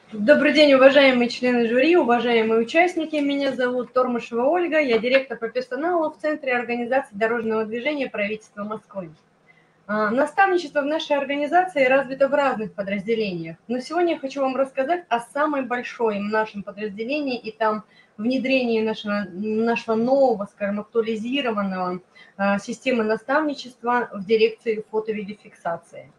Добрый день, уважаемые члены жюри, уважаемые участники. Меня зовут Тормышева Ольга, я директор по персоналу в Центре организации дорожного движения правительства Москвы. Наставничество в нашей организации развито в разных подразделениях, но сегодня я хочу вам рассказать о самой большой нашем подразделении и там внедрении нашего нового, скажем, актуализированного системы наставничества в дирекции фото-видеофиксации.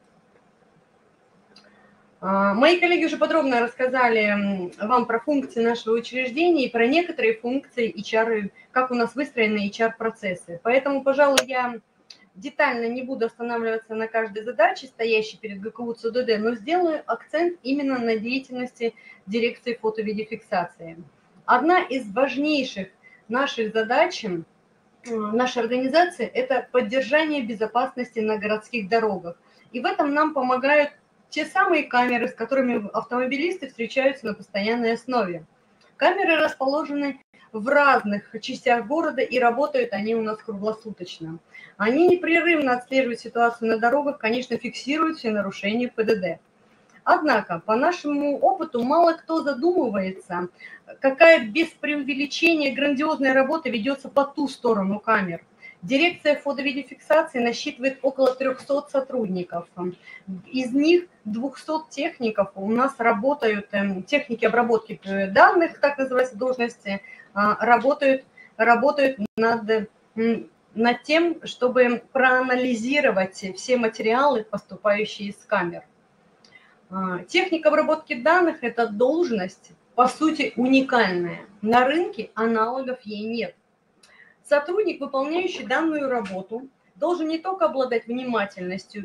Мои коллеги уже подробно рассказали вам про функции нашего учреждения и про некоторые функции HR, как у нас выстроены HR-процессы. Поэтому, пожалуй, я детально не буду останавливаться на каждой задаче, стоящей перед ГКУ ЦУДД, но сделаю акцент именно на деятельности дирекции фото-видеофиксации. Одна из важнейших наших задач нашей организации – это поддержание безопасности на городских дорогах. И в этом нам помогают те самые камеры, с которыми автомобилисты встречаются на постоянной основе. Камеры расположены в разных частях города, и работают они у нас круглосуточно. Они непрерывно отслеживают ситуацию на дорогах, конечно, фиксируют все нарушения ПДД. Однако, по нашему опыту, мало кто задумывается, какая без преувеличения грандиозная работа ведется по ту сторону камер. Дирекция фото-видеофиксации насчитывает около 300 сотрудников. Из них 200 техников у нас работают, техники обработки данных, так называется, должности, работают над тем, чтобы проанализировать все материалы, поступающие из камер. Техника обработки данных – это должность, по сути, уникальная. На рынке аналогов ей нет. Сотрудник, выполняющий данную работу, должен не только обладать внимательностью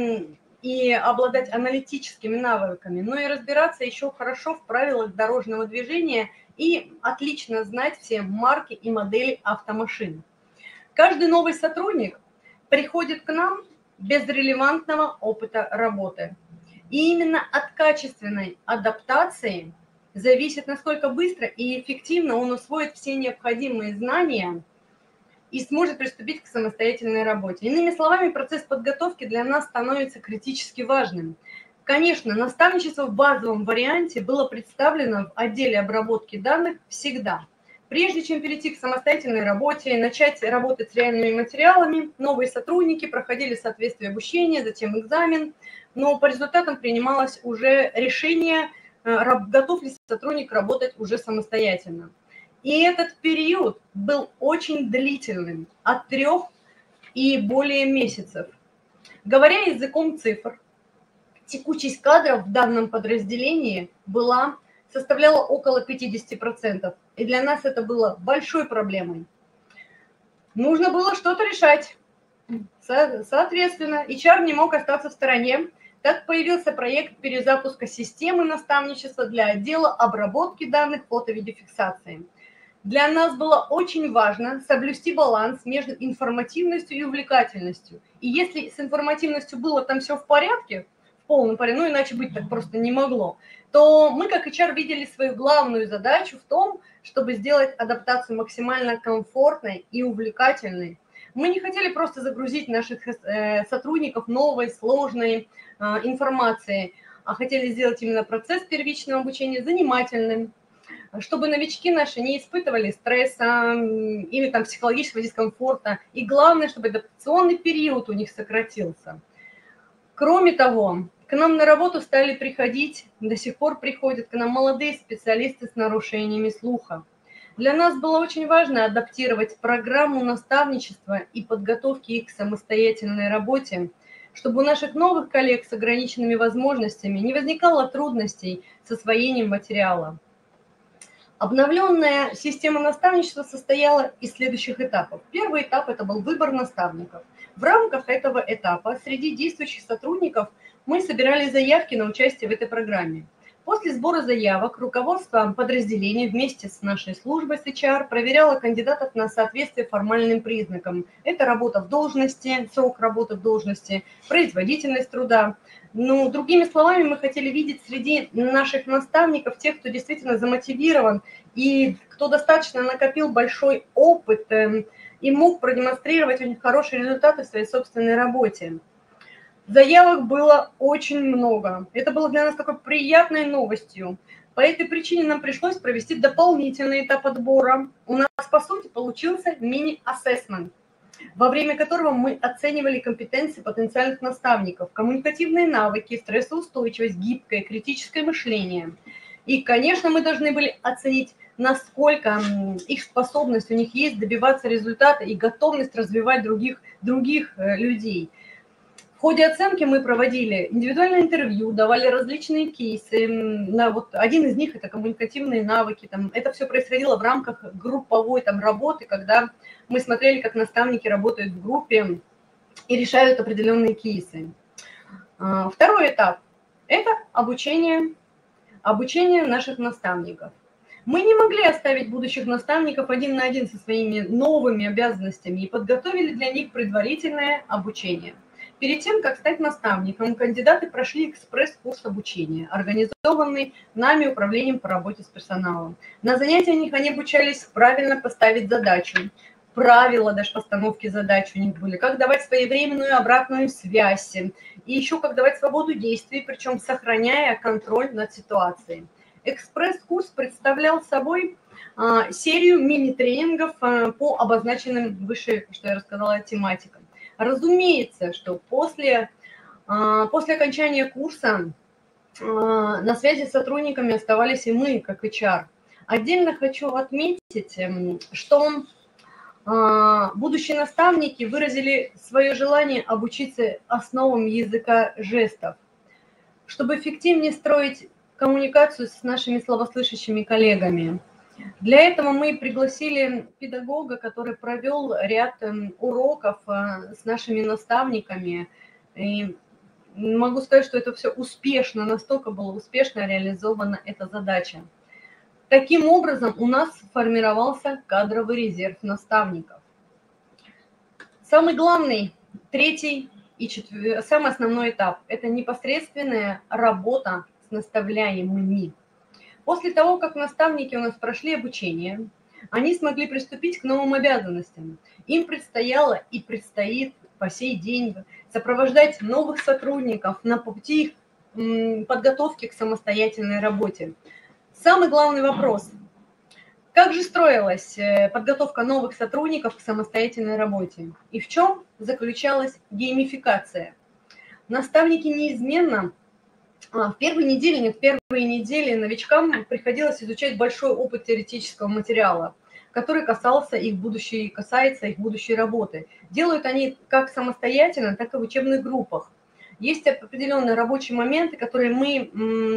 и обладать аналитическими навыками, но и разбираться еще хорошо в правилах дорожного движения и отлично знать все марки и модели автомашин. Каждый новый сотрудник приходит к нам без релевантного опыта работы. И именно от качественной адаптации зависит, насколько быстро и эффективно он усвоит все необходимые знания и сможет приступить к самостоятельной работе. Иными словами, процесс подготовки для нас становится критически важным. Конечно, наставничество в базовом варианте было представлено в отделе обработки данных всегда. Прежде чем перейти к самостоятельной работе и начать работать с реальными материалами, новые сотрудники проходили соответствие обучения, затем экзамен, но по результатам принималось уже решение, готов ли сотрудник работать уже самостоятельно. И этот период был очень длительным, от 3 и более месяцев. Говоря языком цифр, текучесть кадров в данном подразделении составляла около 50%. И для нас это было большой проблемой. Нужно было что-то решать. Соответственно, HR не мог остаться в стороне. Так появился проект перезапуска системы наставничества для отдела обработки данных фото-видеофиксации. Для нас было очень важно соблюсти баланс между информативностью и увлекательностью. И если с информативностью было там все в порядке, в полном порядке, ну иначе быть так просто не могло, то мы как HR видели свою главную задачу в том, чтобы сделать адаптацию максимально комфортной и увлекательной. Мы не хотели просто загрузить наших сотрудников новой, сложной информацией, а хотели сделать именно процесс первичного обучения занимательным, чтобы новички наши не испытывали стресса или там психологического дискомфорта. И главное, чтобы адаптационный период у них сократился. Кроме того, к нам на работу стали приходить, до сих пор приходят к нам молодые специалисты с нарушениями слуха. Для нас было очень важно адаптировать программу наставничества и подготовки их к самостоятельной работе, чтобы у наших новых коллег с ограниченными возможностями не возникало трудностей с освоением материала. Обновленная система наставничества состояла из следующих этапов. Первый этап – это был выбор наставников. В рамках этого этапа среди действующих сотрудников мы собирали заявки на участие в этой программе. После сбора заявок руководство подразделения вместе с нашей службой с HR проверяло кандидатов на соответствие формальным признакам. Это работа в должности, срок работы в должности, производительность труда. Ну, другими словами, мы хотели видеть среди наших наставников тех, кто действительно замотивирован и кто достаточно накопил большой опыт и мог продемонстрировать очень хорошие результаты в своей собственной работе. Заявок было очень много. Это было для нас такой приятной новостью. По этой причине нам пришлось провести дополнительный этап отбора. У нас, по сути, получился мини-ассессмент, во время которого мы оценивали компетенции потенциальных наставников, коммуникативные навыки, стрессоустойчивость, гибкое, критическое мышление. И, конечно, мы должны были оценить, насколько их способность у них есть добиваться результата и готовность развивать других людей. В ходе оценки мы проводили индивидуальное интервью, давали различные кейсы. Вот один из них – это коммуникативные навыки. Это все происходило в рамках групповой работы, когда мы смотрели, как наставники работают в группе и решают определенные кейсы. Второй этап – это обучение наших наставников. Мы не могли оставить будущих наставников один на один со своими новыми обязанностями и подготовили для них предварительное обучение. Перед тем, как стать наставником, кандидаты прошли экспресс-курс обучения, организованный нами управлением по работе с персоналом. На занятиях они обучались правильно поставить задачу, правила даже постановки задач у них были, как давать своевременную обратную связь, и еще как давать свободу действий, причем сохраняя контроль над ситуацией. Экспресс-курс представлял собой серию мини-тренингов по обозначенным выше, что я рассказала, тематикам. Разумеется, что после окончания курса на связи с сотрудниками оставались и мы, как HR. Отдельно хочу отметить, что будущие наставники выразили свое желание обучиться основам языка жестов, чтобы эффективнее строить коммуникацию с нашими слабослышащими коллегами. Для этого мы пригласили педагога, который провел ряд уроков с нашими наставниками. И могу сказать, что это все успешно, настолько была успешно реализована эта задача. Таким образом, у нас формировался кадровый резерв наставников. Самый главный, третий и самый основной этап – это непосредственная работа с наставляемыми. После того, как наставники у нас прошли обучение, они смогли приступить к новым обязанностям. Им предстояло и предстоит по сей день сопровождать новых сотрудников на пути их подготовки к самостоятельной работе. Самый главный вопрос – как же строилась подготовка новых сотрудников к самостоятельной работе? И в чем заключалась геймификация? Наставники неизменно в первые недели новичкам приходилось изучать большой опыт теоретического материала, который касается их будущей работы. Делают они как самостоятельно, так и в учебных группах. Есть определенные рабочие моменты, которые мы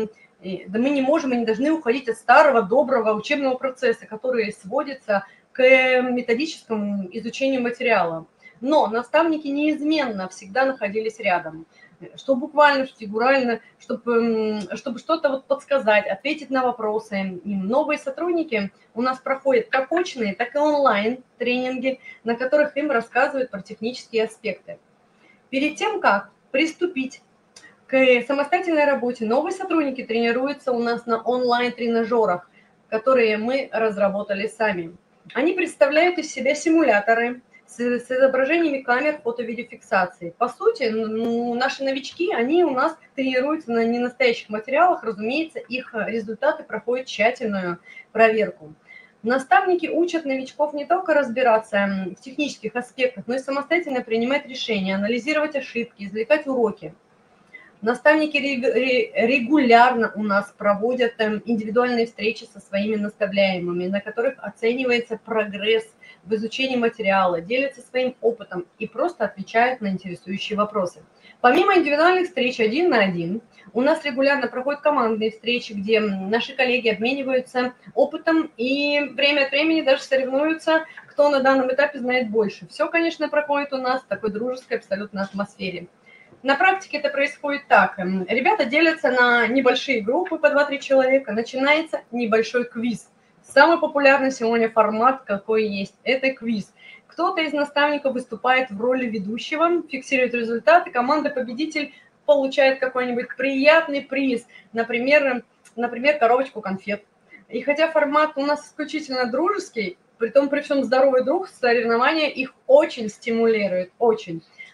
не можем и не должны уходить от старого, доброго учебного процесса, который сводится к методическому изучению материала. Но наставники неизменно всегда находились рядом, что буквально, что фигурально, чтобы что-то подсказать, ответить на вопросы. И новые сотрудники у нас проходят как очные, так и онлайн тренинги, на которых им рассказывают про технические аспекты. Перед тем, как приступить к самостоятельной работе, новые сотрудники тренируются у нас на онлайн-тренажерах, которые мы разработали сами. Они представляют из себя симуляторы с изображениями камер фото-видеофиксации. По сути, наши новички, они у нас тренируются на ненастоящих материалах, разумеется, их результаты проходят тщательную проверку. Наставники учат новичков не только разбираться в технических аспектах, но и самостоятельно принимать решения, анализировать ошибки, извлекать уроки. Наставники регулярно у нас проводят индивидуальные встречи со своими наставляемыми, на которых оценивается прогресс в изучении материала, делятся своим опытом и просто отвечают на интересующие вопросы. Помимо индивидуальных встреч 1 на 1, у нас регулярно проходят командные встречи, где наши коллеги обмениваются опытом и время от времени даже соревнуются, кто на данном этапе знает больше. Все, конечно, проходит у нас в такой дружеской абсолютно атмосфере. На практике это происходит так. Ребята делятся на небольшие группы по 2-3 человека, начинается небольшой квиз. Самый популярный сегодня формат, какой есть, это квиз. Кто-то из наставников выступает в роли ведущего, фиксирует результаты, команда-победитель получает какой-нибудь приятный приз, например, коробочку конфет. И хотя формат у нас исключительно дружеский, при всем здоровый дух, соревнования их очень стимулируют, очень.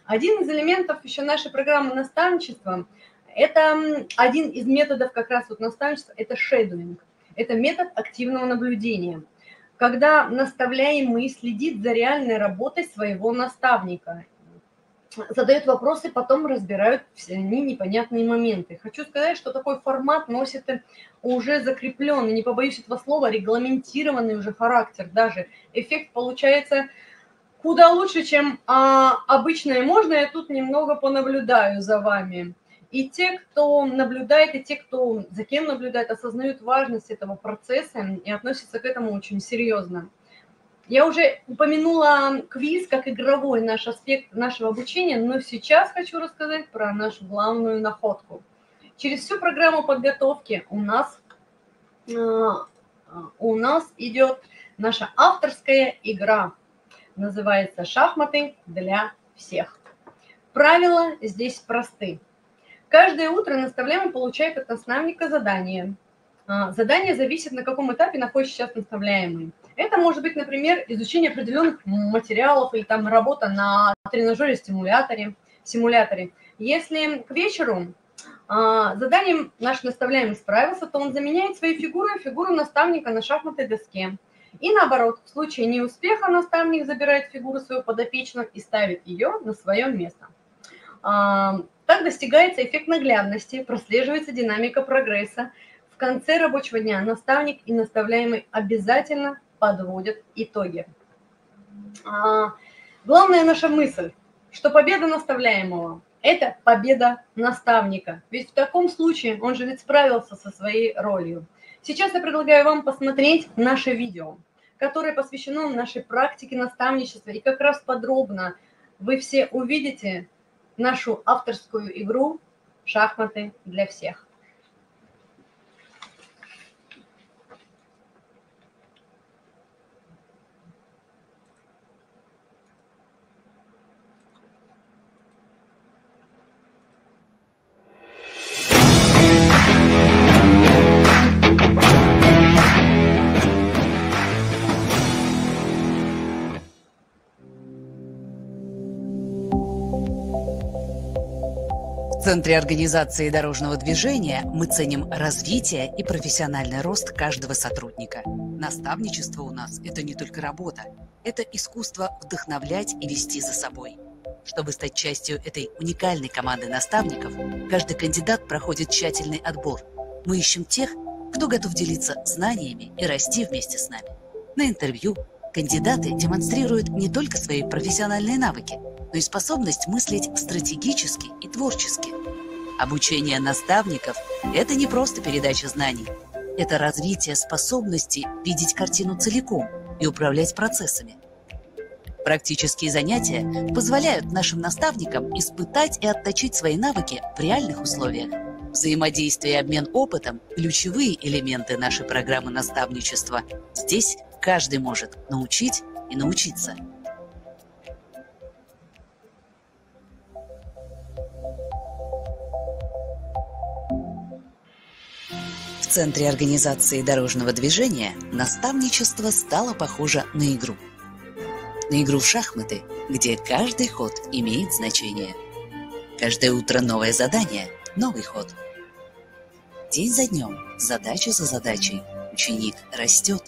Один из элементов еще нашей программы наставничества, это один из методов как раз вот наставничества, это шедоинг. Это метод активного наблюдения, когда наставляемый следит за реальной работой своего наставника, задают вопросы, потом разбирают все они непонятные моменты. Хочу сказать, что такой формат носит уже закрепленный, не побоюсь этого слова, регламентированный уже характер. Даже эффект получается куда лучше, чем обычно. И можно я тут немного понаблюдаю за вами. И те, кто наблюдает, и те, кто за кем наблюдает, осознают важность этого процесса и относятся к этому очень серьезно. Я уже упомянула квиз как игровой наш аспект нашего обучения, но сейчас хочу рассказать про нашу главную находку. Через всю программу подготовки у нас идет наша авторская игра. Называется «Шахматы для всех». Правила здесь просты. Каждое утро наставляемый получает от наставника задание. Задание зависит, на каком этапе находится сейчас наставляемый. Это может быть, например, изучение определенных материалов или там работа на тренажере-симуляторе. Если к вечеру заданием наш наставляемый справился, то он заменяет своей фигуру наставника на шахматной доске. И наоборот, в случае неуспеха наставник забирает фигуру своего подопечного и ставит ее на свое место. Так достигается эффект наглядности, прослеживается динамика прогресса. В конце рабочего дня наставник и наставляемый обязательно подводят итоги. Главная наша мысль, что победа наставляемого – это победа наставника. Ведь в таком случае он же ведь справился со своей ролью. Сейчас я предлагаю вам посмотреть наше видео, которое посвящено нашей практике наставничества. И как раз подробно вы все увидите нашу авторскую игру «Шахматы для всех». В Центре организации дорожного движения мы ценим развитие и профессиональный рост каждого сотрудника. Наставничество у нас – это не только работа, это искусство вдохновлять и вести за собой. Чтобы стать частью этой уникальной команды наставников, каждый кандидат проходит тщательный отбор. Мы ищем тех, кто готов делиться знаниями и расти вместе с нами. На интервью кандидаты демонстрируют не только свои профессиональные навыки, но и способность мыслить стратегически и творчески. Обучение наставников – это не просто передача знаний, это развитие способности видеть картину целиком и управлять процессами. Практические занятия позволяют нашим наставникам испытать и отточить свои навыки в реальных условиях. Взаимодействие и обмен опытом – ключевые элементы нашей программы наставничества. Здесь каждый может научить и научиться. В Центре организации дорожного движения наставничество стало похоже на игру. На игру в шахматы, где каждый ход имеет значение. Каждое утро новое задание, новый ход. День за днем, задача за задачей, ученик растет.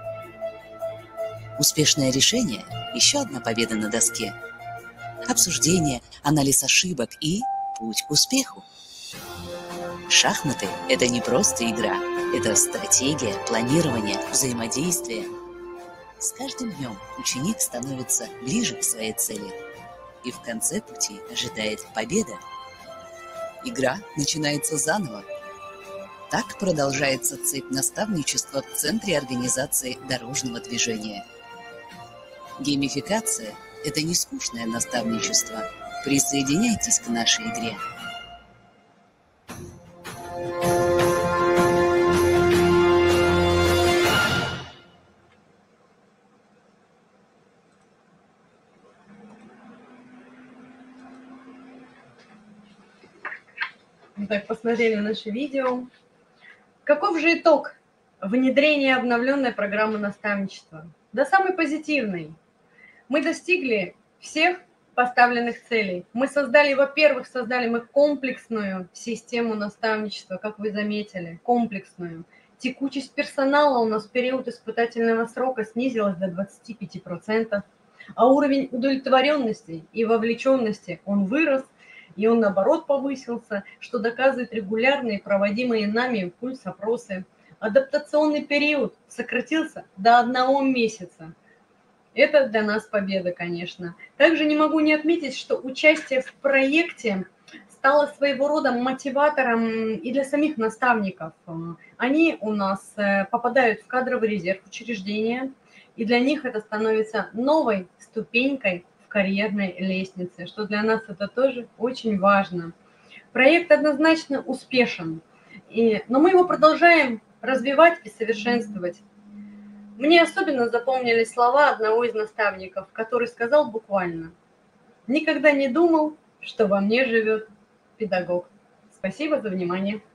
Успешное решение – еще одна победа на доске. Обсуждение, анализ ошибок и путь к успеху. Шахматы – это не просто игра, это стратегия, планирование, взаимодействие. С каждым днем ученик становится ближе к своей цели, и в конце пути ожидает победа. Игра начинается заново. Так продолжается цепь наставничества в Центре организации дорожного движения. Геймификация – это не скучное наставничество. Присоединяйтесь к нашей игре. Так, посмотрели наше видео. Каков же итог внедрения обновленной программы наставничества? Да самый позитивный. Мы достигли всех поставленных целей. Мы создали, во-первых, мы комплексную систему наставничества, как вы заметили, комплексную. Текучесть персонала у нас в период испытательного срока снизилась до 25%, а уровень удовлетворенности и вовлеченности он вырос, и он, наоборот, повысился, что доказывает регулярные проводимые нами пульс-опросы. Адаптационный период сократился до 1 месяца. Это для нас победа, конечно. Также не могу не отметить, что участие в проекте стало своего рода мотиватором и для самих наставников. Они у нас попадают в кадровый резерв учреждения, и для них это становится новой ступенькой в карьерной лестнице, что для нас это тоже очень важно. Проект однозначно успешен, но мы его продолжаем развивать и совершенствовать. Мне особенно запомнились слова одного из наставников, который сказал буквально: «Никогда не думал, что во мне живет педагог». Спасибо за внимание.